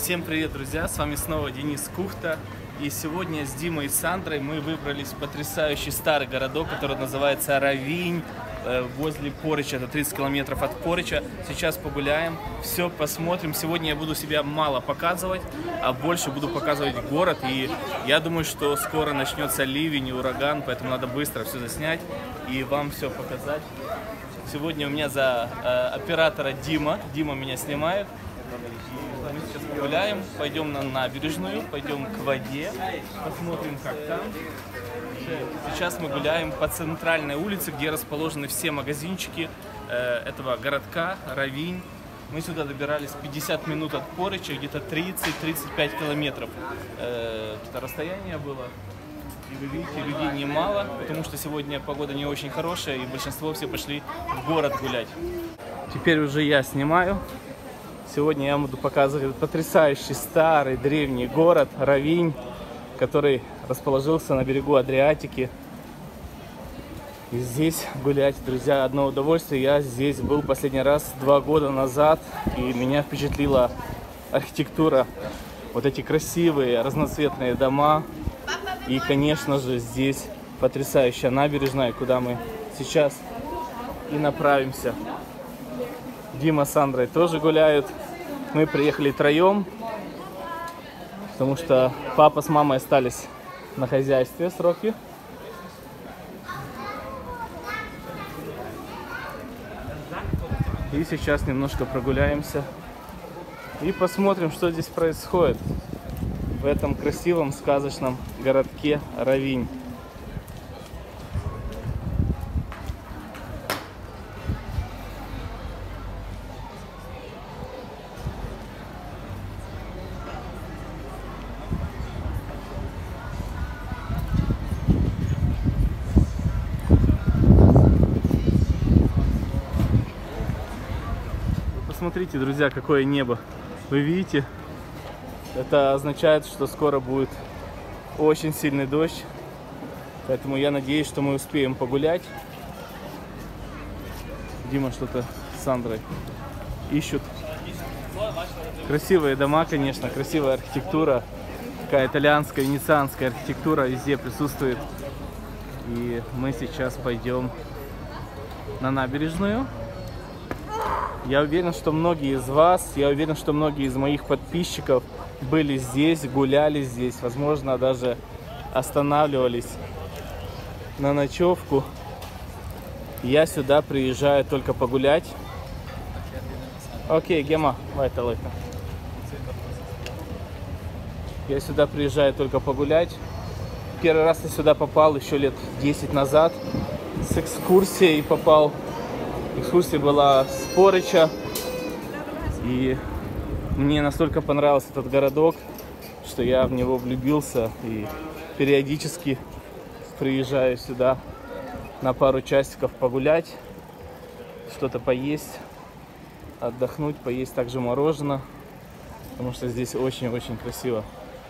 Всем привет, друзья! С вами снова Денис Кухта. И сегодня с Димой и Сандрой мы выбрались в потрясающий старый городок, который называется Равинь, возле Порича. Это 30 километров от Порича. Сейчас погуляем, все посмотрим. Сегодня я буду себя мало показывать, а больше буду показывать город. И я думаю, что скоро начнется ливень и ураган, поэтому надо быстро все заснять и вам все показать. Сегодня у меня за оператора Дима. Дима меня снимает. Мы сейчас погуляем, пойдем на набережную, пойдем к воде, посмотрим, как там. Сейчас мы гуляем по центральной улице, где расположены все магазинчики этого городка Равинь. Мы сюда добирались 50 минут от Порича, где-то 30-35 километров. Это расстояние было. И вы видите, людей немало, потому что сегодня погода не очень хорошая, и большинство все пошли в город гулять. Теперь уже я снимаю. Сегодня я буду показывать потрясающий старый древний город Равинь, который расположился на берегу Адриатики. И здесь гулять, друзья, одно удовольствие. Я здесь был последний раз 2 года назад, и меня впечатлила архитектура, вот эти красивые разноцветные дома. И, конечно же, здесь потрясающая набережная, куда мы сейчас и направимся. Дима с Сандрой тоже гуляют. Мы приехали втроем, потому что папа с мамой остались на хозяйстве сроки. И сейчас немножко прогуляемся и посмотрим, что здесь происходит в этом красивом сказочном городке Равинь. Посмотрите, друзья, какое небо. Вы видите? Это означает, что скоро будет очень сильный дождь. Поэтому я надеюсь, что мы успеем погулять. Дима что-то с Сандрой ищут. Красивые дома, конечно, красивая архитектура. Такая итальянская, венецианская архитектура везде присутствует. И мы сейчас пойдем на набережную. Я уверен, что многие из вас, я уверен, что многие из моих подписчиков были здесь, гуляли здесь, возможно, даже останавливались на ночевку. Я сюда приезжаю только погулять. Окей, Гема, вайталыка. Я сюда приезжаю только погулять. Первый раз я сюда попал еще лет 10 назад. С экскурсией попал. Экскурсия была с Порича, и мне настолько понравился этот городок, что я в него влюбился и периодически приезжаю сюда на пару часиков погулять, что-то поесть, отдохнуть, поесть также мороженое, потому что здесь очень-очень красиво.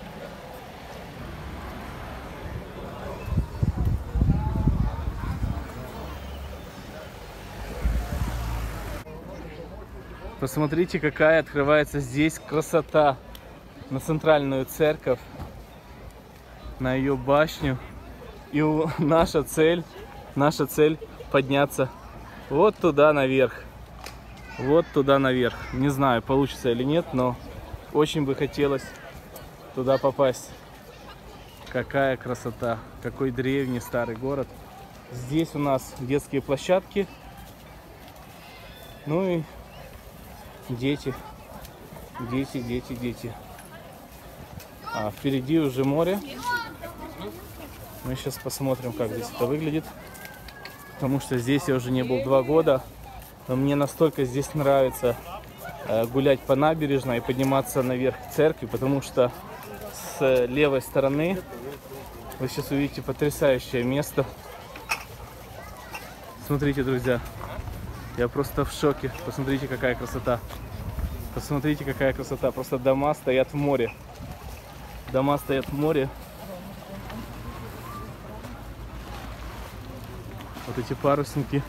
Посмотрите, какая открывается здесь красота на центральную церковь, на ее башню. И наша цель подняться вот туда наверх. Вот туда наверх. Не знаю, получится или нет, но очень бы хотелось туда попасть. Какая красота, какой древний старый город. Здесь у нас детские площадки. Ну и дети. А впереди уже море. Мы сейчас посмотрим, как здесь это выглядит. Потому что здесь я уже не был 2 года. Но мне настолько здесь нравится гулять по набережной и подниматься наверх к церкви. Потому что с левой стороны вы сейчас увидите потрясающее место. Смотрите, друзья. Я просто в шоке. Посмотрите, какая красота. Посмотрите, какая красота. Просто дома стоят в море. Дома стоят в море. Вот эти парусники.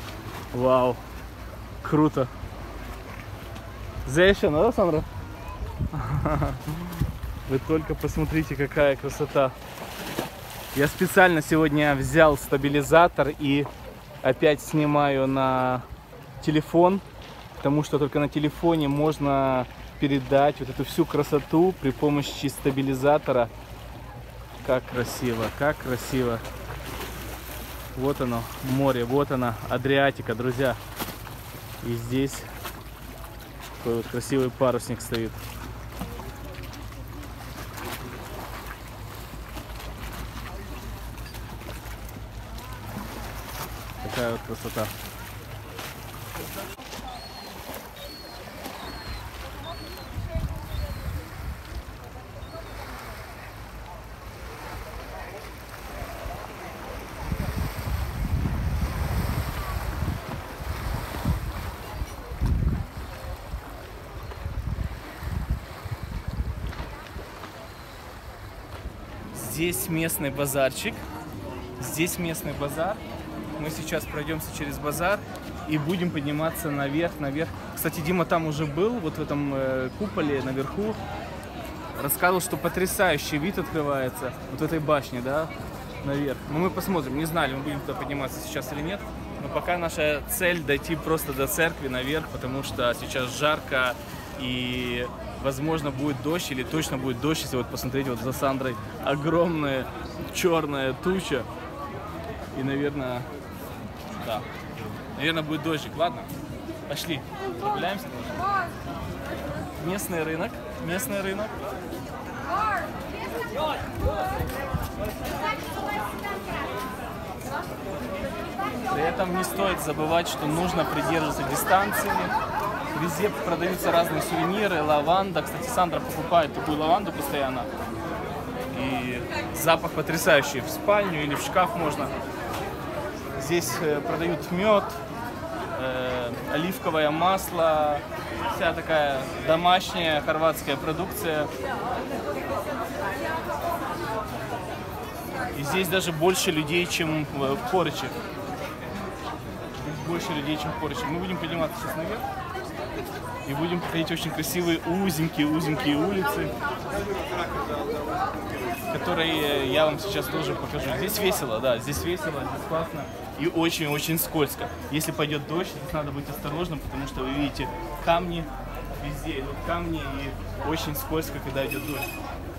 Вау. Круто. Зейшен, да, Сандра? Вы только посмотрите, какая красота. Я специально сегодня взял стабилизатор и опять снимаю на телефон, потому что только на телефоне можно передать вот эту всю красоту при помощи стабилизатора. Как красиво, как красиво. Вот оно, море, вот она, Адриатика, друзья. И здесь такой вот красивый парусник стоит. Такая вот красота. Здесь местный базарчик. Здесь местный базар. Мы сейчас пройдемся через базар и будем подниматься наверх. Кстати, Дима там уже был, вот в этом куполе наверху. Рассказывал, что потрясающий вид открывается вот в этой башне, да, наверх. Но мы посмотрим, не знали, мы будем туда подниматься сейчас или нет. Но пока наша цель дойти просто до церкви наверх, потому что сейчас жарко и, возможно, будет дождь, или точно будет дождь, если вот посмотреть вот за Сандрой огромная черная туча. И, наверное, да, наверное, будет дождик. Ладно, пошли, прогуляемся. Местный рынок, местный рынок. При этом не стоит забывать, что нужно придерживаться дистанции. Везде продаются разные сувениры, лаванда. Кстати, Сандра покупает такую лаванду постоянно. И запах потрясающий. В спальню или в шкаф можно. Здесь продают мед, оливковое масло, вся такая домашняя хорватская продукция. И здесь даже больше людей, чем в Поречи. Больше людей, чем в Поречи. Мы будем подниматься сейчас наверх и будем проходить очень красивые узенькие улицы, которые я вам сейчас тоже покажу. Здесь весело, да, здесь весело, здесь классно и очень-очень скользко. Если пойдет дождь, здесь надо быть осторожным, потому что вы видите камни, везде идут камни и очень скользко, когда идет дождь.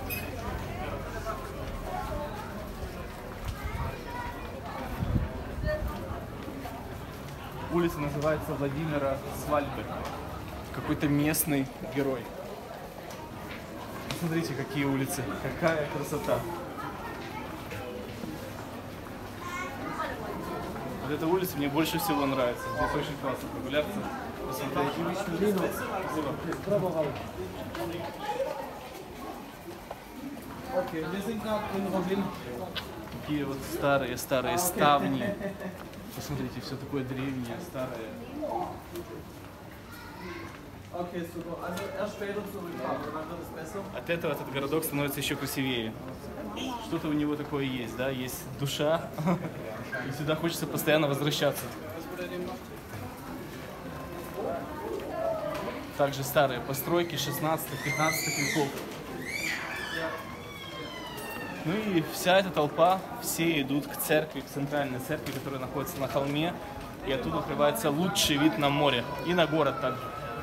Улица называется Владимира Свальбы. Какой-то местный герой. Смотрите, какие улицы, какая красота. Вот эта улица мне больше всего нравится. Здесь очень классно прогуляться, посмотреть. Такие вот старые ставни. Посмотрите, все такое древнее, старое. От этого этот городок становится еще красивее. Что-то у него такое есть, да, есть душа. И сюда хочется постоянно возвращаться. Также старые постройки 16-15 веков. Ну и вся эта толпа, все идут к церкви, к центральной церкви, которая находится на холме. И оттуда открывается лучший вид на море и на город также.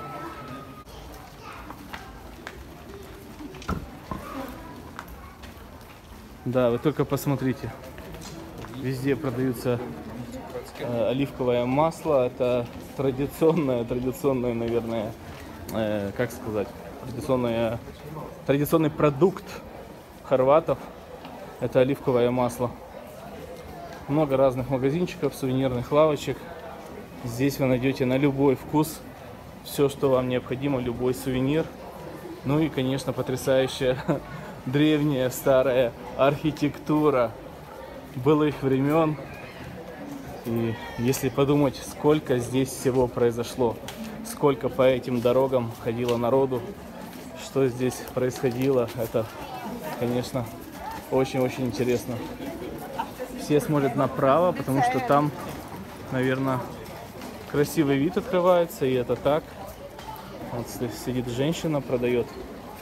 Да, вы только посмотрите. Везде продаются оливковое масло. Это традиционное, наверное, как сказать, традиционный продукт хорватов. Это оливковое масло. Много разных магазинчиков, сувенирных лавочек. Здесь вы найдете на любой вкус все, что вам необходимо, любой сувенир. Ну и, конечно, потрясающая древняя старая архитектура былых времен. И если подумать, сколько здесь всего произошло, сколько по этим дорогам ходило народу, что здесь происходило, это, конечно, очень-очень интересно. Все смотрят направо, потому что там, наверное, красивый вид открывается, и это так. Вот сидит женщина, продает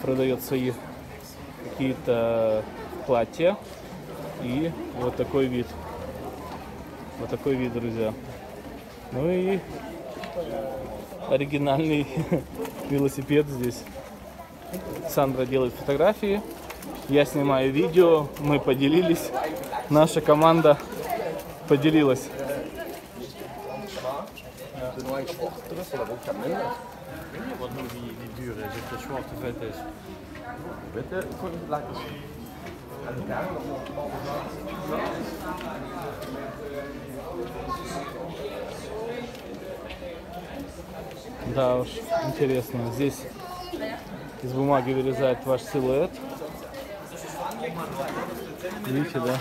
продает свои какие-то платья. И вот такой вид. Вот такой вид, друзья. Ну и оригинальный велосипед здесь. Сандра делает фотографии, я снимаю видео, мы поделились, наша команда поделилась. Да уж, интересно. Здесь из бумаги вырезает ваш силуэт. Видите, да?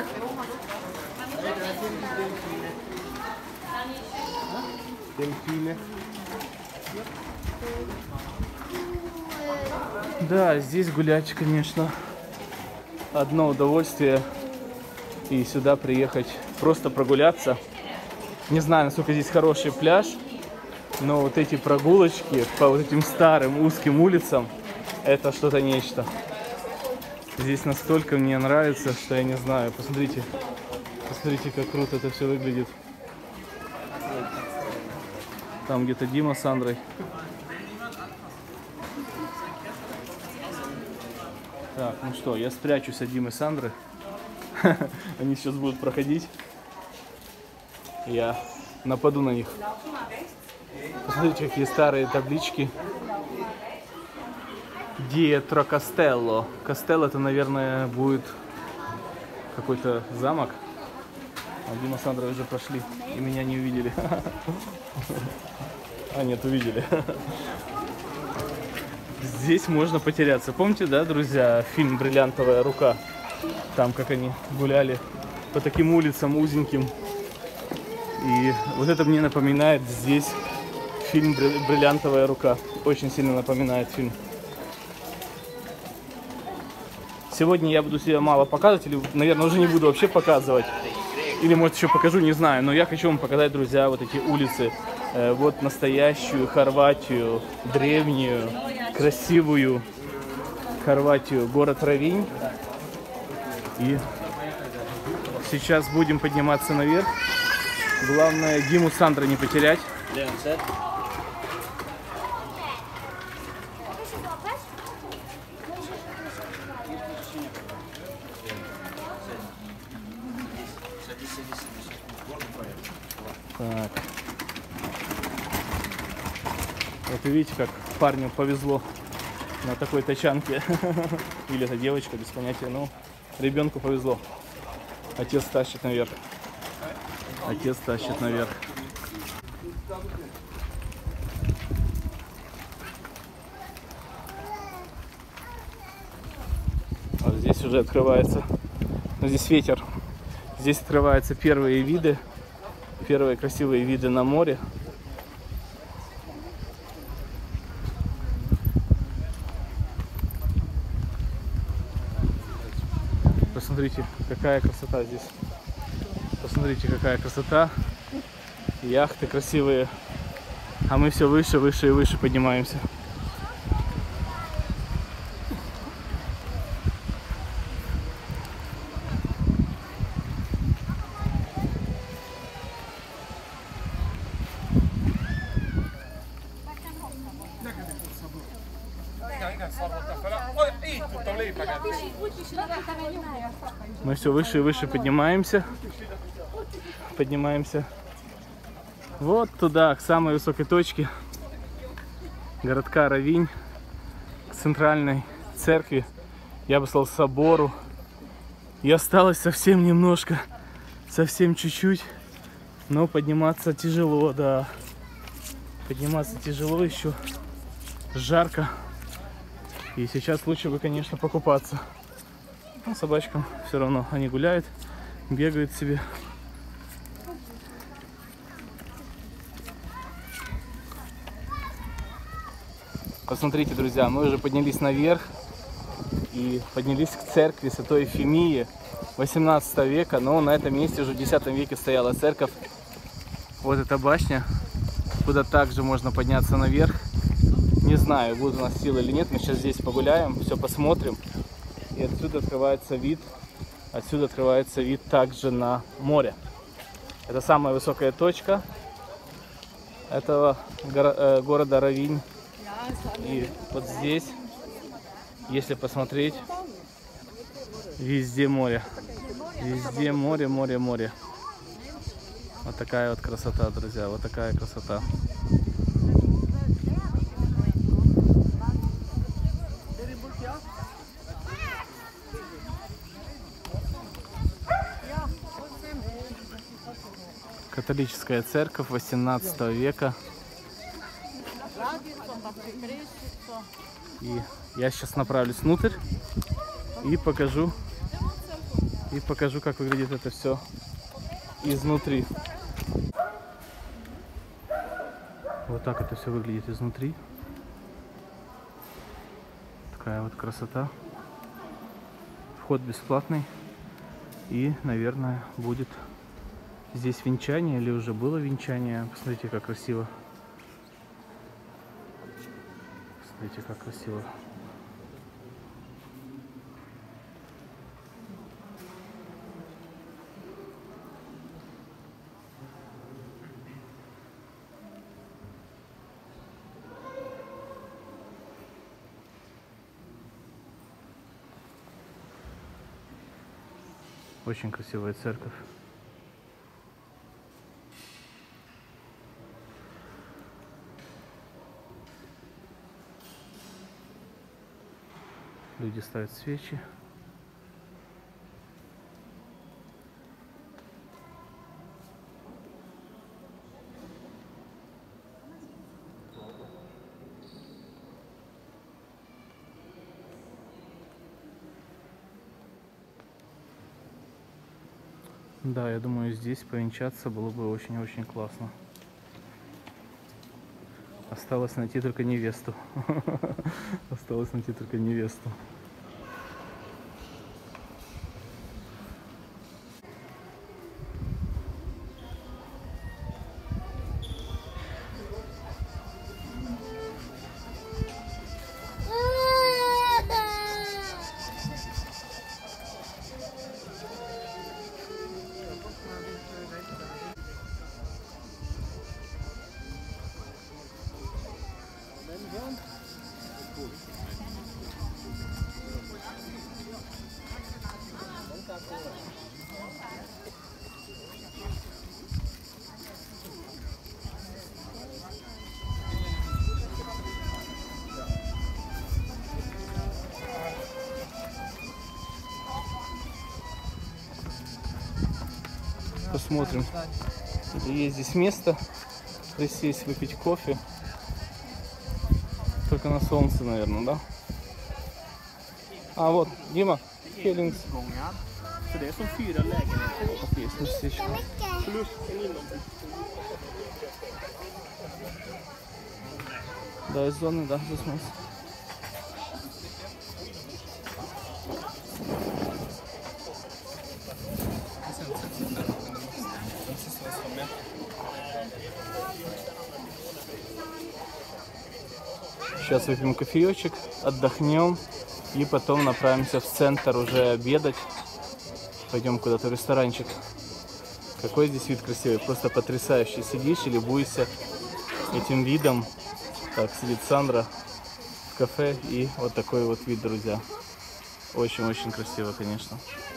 Да, здесь гулять, конечно, одно удовольствие. И сюда приехать, просто прогуляться. Не знаю, насколько здесь хороший пляж, но вот эти прогулочки по вот этим старым узким улицам, это что-то нечто. Здесь настолько мне нравится, что я не знаю. Посмотрите, посмотрите, как круто это все выглядит. Там где-то Дима с Сандрой. Так, ну что, я спрячусь от Димы и Сандры. Они сейчас будут проходить. Я нападу на них. Посмотрите, какие старые таблички. Диетро Кастелло. Кастелло это, наверное, будет какой-то замок. А Дима с Сандрой уже прошли и меня не увидели. А нет, увидели. Здесь можно потеряться. Помните, да, друзья, фильм «Бриллиантовая рука»? Там, как они гуляли по таким улицам узеньким. И вот это мне напоминает здесь фильм «Бриллиантовая рука». Очень сильно напоминает фильм. Сегодня я буду себя мало показывать, или, наверное, уже не буду вообще показывать. Или, может, еще покажу, не знаю. Но я хочу вам показать, друзья, вот эти улицы. Вот настоящую Хорватию, древнюю, красивую Хорватию, город Ровинь. И сейчас будем подниматься наверх. Главное, Диму с Сандрой не потерять. Так. Вот видите, как парню повезло на такой тачанке. Или это девочка, без понятия. Ну, ребенку повезло. Отец тащит наверх. Отец тащит наверх. Вот здесь уже открывается. Но здесь ветер. Здесь открываются первые виды. Первые красивые виды на море. Посмотрите, какая красота здесь. Посмотрите, какая красота. Яхты красивые. А мы все выше, выше и выше поднимаемся. Мы все выше и выше поднимаемся. Поднимаемся вот туда, к самой высокой точке городка Ровинь, к центральной церкви, я бы сказал, собору. И осталось совсем немножко, совсем чуть-чуть, но подниматься тяжело, да. Подниматься тяжело, еще жарко. И сейчас лучше бы, конечно, покупаться. Но собачкам все равно, они гуляют, бегают себе. Посмотрите, друзья, мы уже поднялись наверх и поднялись к церкви Святой Ефимии 18 века, но на этом месте уже в 10 веке стояла церковь. Вот эта башня, куда также можно подняться наверх. Не знаю, будут у нас силы или нет. Мы сейчас здесь погуляем, все посмотрим. И отсюда открывается вид. Отсюда открывается вид также на море. Это самая высокая точка этого города Равинь. И вот здесь, если посмотреть, везде море. Везде море, море, море. Вот такая вот красота, друзья. Вот такая красота. Католическая церковь 18 века. И я сейчас направлюсь внутрь и покажу, как выглядит это все изнутри. Вот так это все выглядит изнутри. Такая вот красота. Вход бесплатный. И, наверное, будет здесь венчание, или уже было венчание. Посмотрите, как красиво. Посмотрите, как красиво. Очень красивая церковь. Люди ставят свечи. Да, я думаю, здесь повенчаться было бы очень-очень классно. Осталось найти только невесту. Осталось найти только невесту. Посмотрим. Есть здесь место присесть, выпить кофе. Только на солнце, наверное, да? А вот, Дима, Feelings. Есть местечко. Да, из зоны, да, здесь мы. Сейчас выпьем кофеечек, отдохнем и потом направимся в центр уже обедать. Пойдем куда-то в ресторанчик. Какой здесь вид красивый, просто потрясающий. Сидишь и любуешься этим видом. Так, сидит Сандра в кафе, и вот такой вот вид, друзья. Очень-очень красиво, конечно.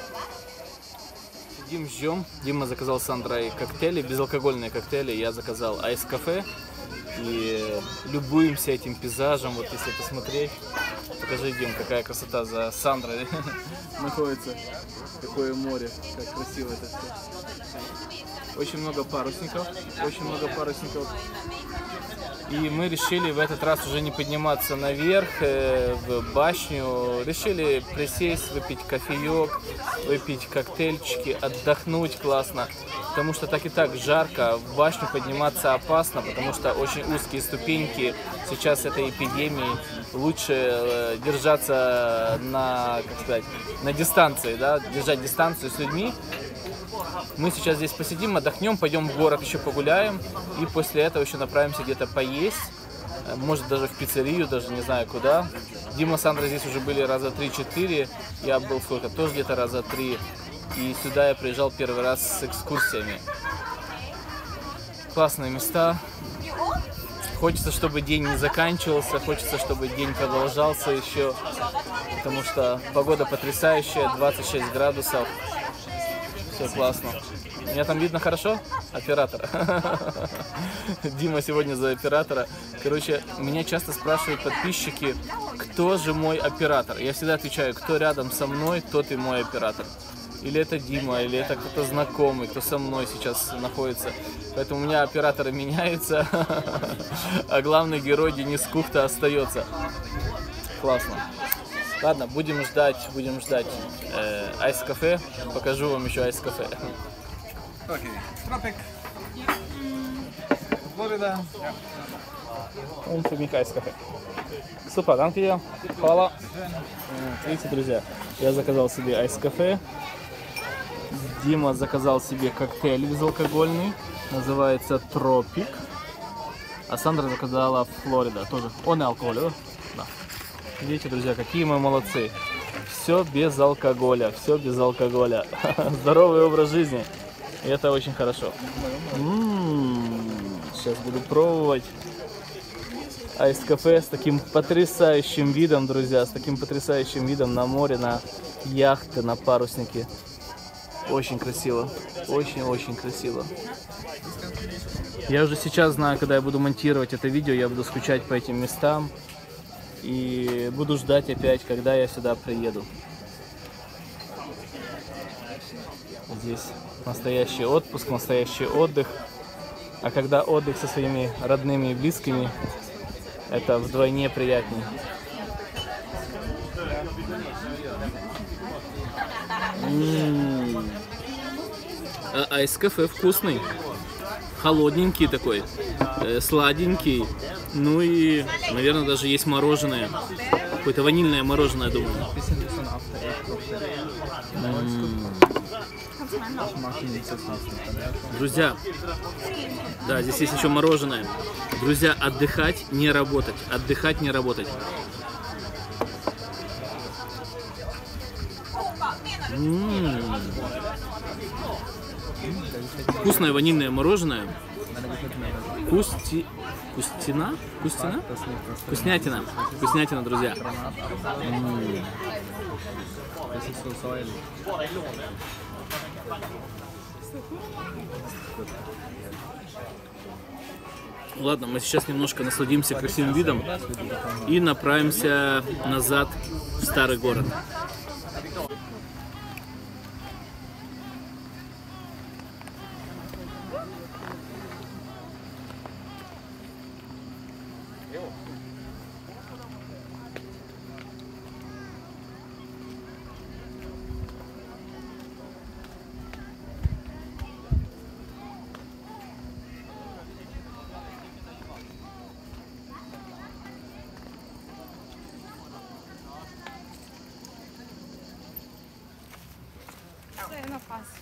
Сидим, ждем. Дима заказал с Сандрой коктейли, безалкогольные коктейли. Я заказал айс-кафе. И любуемся этим пейзажем. Вот если посмотреть, покажи, Дим, какая красота за Сандрой находится. Какое море, как красиво это все. Очень много парусников, очень много парусников. И мы решили в этот раз уже не подниматься наверх, в башню. Решили присесть, выпить кофеек, выпить коктейльчики, отдохнуть классно. Потому что так и так жарко, в башню подниматься опасно, потому что очень узкие ступеньки. Сейчас этой эпидемии лучше держаться на, как сказать, на дистанции, да, держать дистанцию с людьми. Мы сейчас здесь посидим, отдохнем, пойдем в город еще погуляем, и после этого еще направимся где-то поесть. может даже в пиццерию, даже не знаю куда. Дима, Сандра здесь уже были раза 3-4, я был сколько, тоже где-то раза 3. И сюда я приезжал первый раз с экскурсиями. Классные места. Хочется, чтобы день не заканчивался, хочется, чтобы день продолжался еще, потому что погода потрясающая, 26 градусов, все классно. Меня там видно хорошо? Оператор. Дима сегодня за оператора. Короче, меня часто спрашивают подписчики, кто же мой оператор. Я всегда отвечаю, кто рядом со мной, тот и мой оператор. Или это Дима, или это кто-то знакомый, кто со мной сейчас находится. Поэтому у меня операторы меняются, а главный герой Денис Кухта остается. Классно. Ладно, будем ждать айс-кафе. Покажу вам еще айс-кафе. Okej, Tropic, Florida. Он фабрика айс-кафе. Супер, danke. Хвала. Видите, друзья, я заказал себе айс-кафе. Дима заказал себе коктейль безалкогольный, называется Тропик. А Сандра заказала Флорида, тоже. Он и алкоголь, да. Видите, друзья, какие мы молодцы. Все без алкоголя, все без алкоголя. Здоровый образ жизни. И это очень хорошо. Сейчас буду пробовать айс-кафе с таким потрясающим видом, друзья, с таким потрясающим видом на море, на яхты, на парусники. Очень красиво, очень-очень красиво. Я уже сейчас знаю, когда я буду монтировать это видео, я буду скучать по этим местам и буду ждать опять, когда я сюда приеду. Здесь настоящий отпуск, настоящий отдых. А когда отдых со своими родными и близкими, это вдвойне приятнее. А айс-кафе вкусный, холодненький такой, сладенький, ну и, наверное, даже есть мороженое, какое-то ванильное мороженое, думаю. Друзья, да, здесь есть еще мороженое. Друзья, отдыхать, не работать, отдыхать, не работать. Вкусное ванильное мороженое. Вкуснятина, друзья. Ладно, мы сейчас немножко насладимся красивым видом и направимся назад в старый город. Não faço.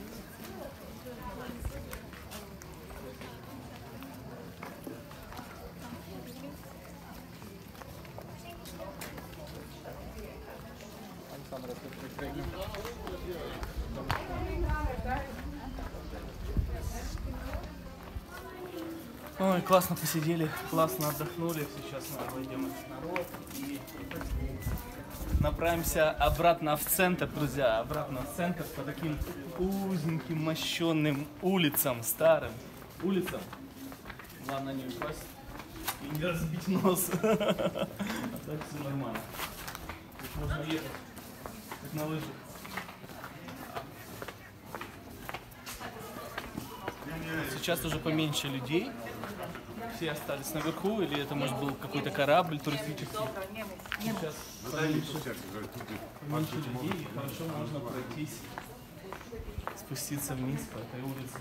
Ой, классно посидели, классно отдохнули. Сейчас мы обойдем этот народ и направимся обратно в центр, друзья. Обратно в центр по таким узеньким, мощенным улицам, старым улицам. Главное не упасть и не разбить нос. А так все нормально. Тут можно ехать, как на лыжах. Сейчас уже поменьше людей. Все остались наверху, или это может был какой-то корабль туристический. Сейчас поменьше людей, и хорошо можно пройтись, спуститься вниз по этой улице.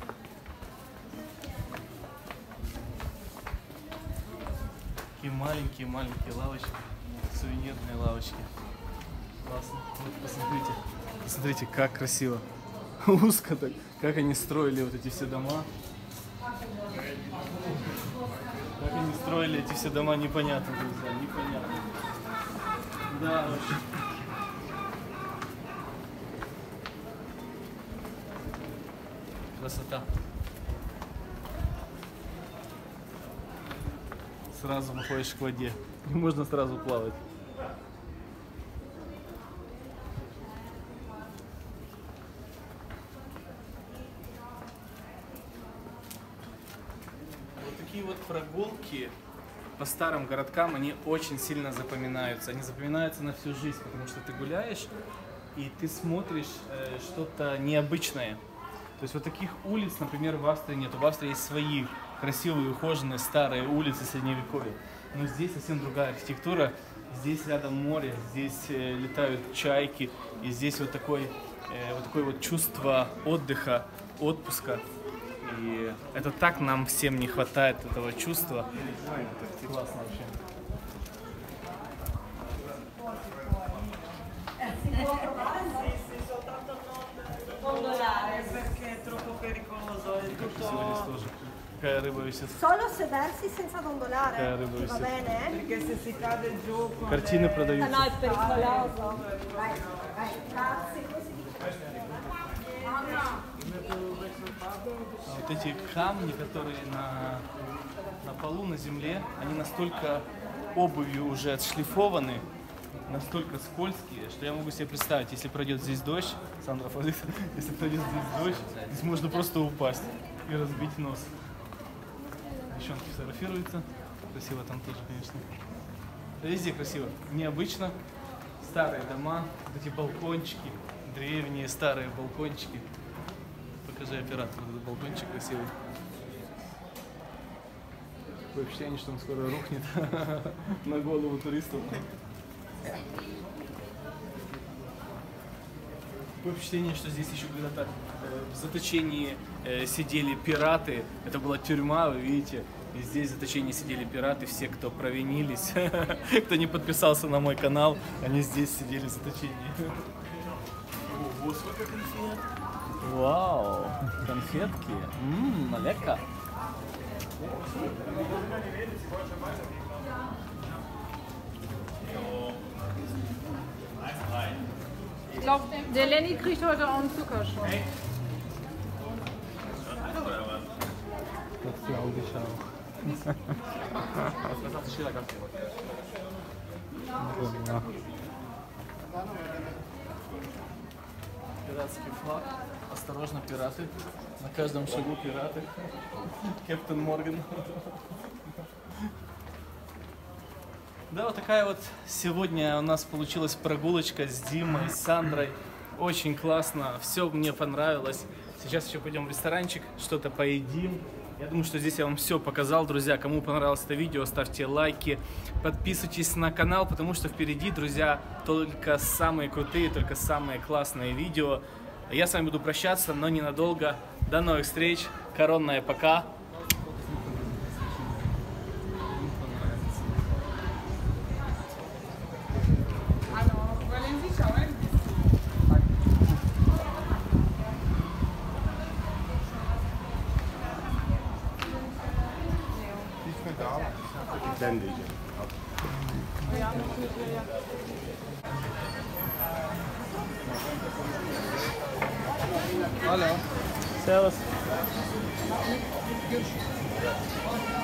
Такие маленькие лавочки, сувенирные лавочки. Классно. Вот посмотрите, посмотрите, как красиво. Узко так, как они строили вот эти все дома. Как они они строили эти все дома, непонятно, друзья, непонятно. Да, вообще. Красота. Сразу выходишь к воде. И можно сразу плавать. Вот такие вот прогулки по старым городкам, они очень сильно запоминаются. Они запоминаются на всю жизнь, потому что ты гуляешь и ты смотришь что-то необычное. То есть вот таких улиц, например, в Австрии нету. В Австрии есть свои красивые, ухоженные, старые улицы Средневековья. Но здесь совсем другая архитектура. Здесь рядом море, здесь летают чайки. И здесь вот такое вот чувство отдыха, отпуска. И это так нам всем не хватает, этого чувства. Классно вообще. Сегодня тоже. Какая рыба висит? Solo sedersi senza dondolare. Какая рыба Va висит? bene? Perché se si cade giù con Картины No, продаются. è pericoloso. Vai, vai. Grazie, come si dice? Вот эти камни, которые на полу, на земле, они настолько обувью уже отшлифованы, настолько скользкие, что я могу себе представить, если пройдет здесь дождь, Сандра, если пройдет здесь дождь, здесь можно просто упасть и разбить нос. Девчонки фотографируются. Красиво там тоже, конечно. Везде красиво. Необычно. Старые дома, вот эти балкончики, древние старые балкончики. Покажи оператору этот балкончик красивый. Такое ощущение, что он скоро рухнет на голову туристов. Такое впечатление, что здесь еще когда-то в заточении сидели пираты. Это была тюрьма, вы видите. И здесь в заточении сидели пираты, все, кто провинились, кто не подписался на мой канал, они здесь сидели в заточении. Ого, сколько конфет! Вау, конфетки, легко. Ich glaube, der Lenny kriegt heute auch einen Zuckerschock. Как ты удышал. Пиратский флаг. Осторожно, пираты. На каждом шагу пираты. Капитан Морган. Да, вот такая вот сегодня у нас получилась прогулочка с Димой, с Сандрой. Очень классно, все мне понравилось. Сейчас еще пойдем в ресторанчик, что-то поедим. Я думаю, что здесь я вам все показал, друзья. Кому понравилось это видео, ставьте лайки, подписывайтесь на канал, потому что впереди, друзья, только самые крутые, только самые классные видео. Я с вами буду прощаться, но ненадолго. До новых встреч. Коронная пока. Hallo. Servus.